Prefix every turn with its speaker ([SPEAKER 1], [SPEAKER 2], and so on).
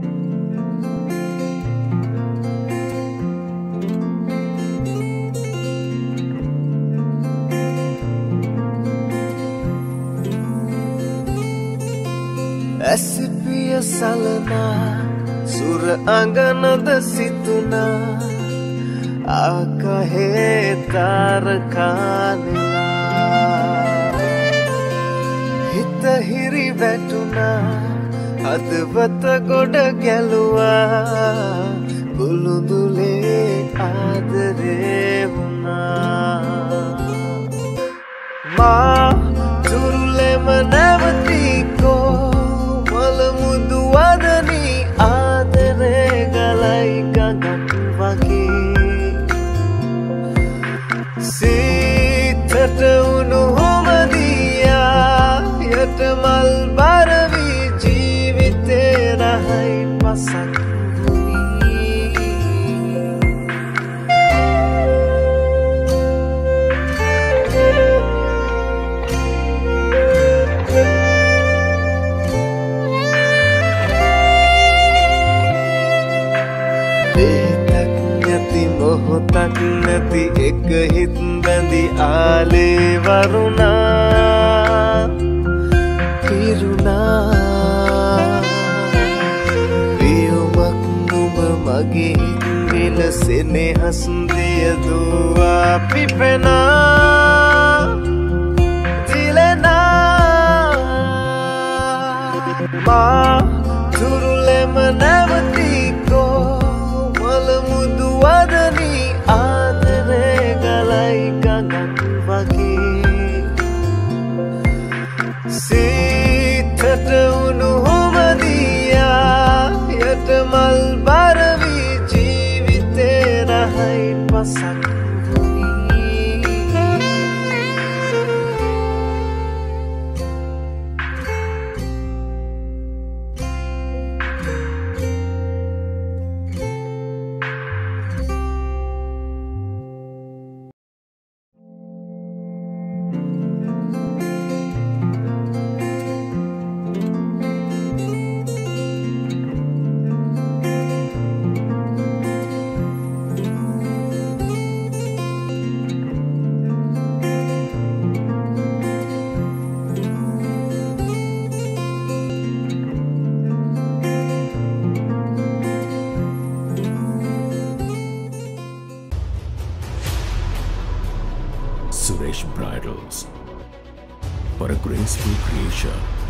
[SPEAKER 1] ඇසිපිය සලනා සුර අඟනද සිතුනා ආකහේ තාරකානෙලා හිත හිරි වැටුනා හදවත ගොඩ ගැලුවා බුලුඳුලේ ආදරේ වුණා මා තුරුලෙම නැවතිකෝ මලමුදු වදනී ආදරේ ගලයි ගගන් වගේ සීතට උණු හොමදියා යට මල් බරවී ජීවිතේ රහයි පසක් මොහොතක් නැති එක හිත් බැඳි ආලේ වරුණා පිරුණා වියුමක් නුඹ මගේ හිත් විලසෙනෙහස් දිය දුවා පිපෙනා දිලෙනා මා තුරුලෙම නැවතිකෝ මලමුදු වදනී ආදරේ ගලයි ගගන් වගේ සීතට උණු හොමදියා යට මල් බරවී ජීවිතේ රහයි පසක්
[SPEAKER 2] Suresh bridals for a graceful creation.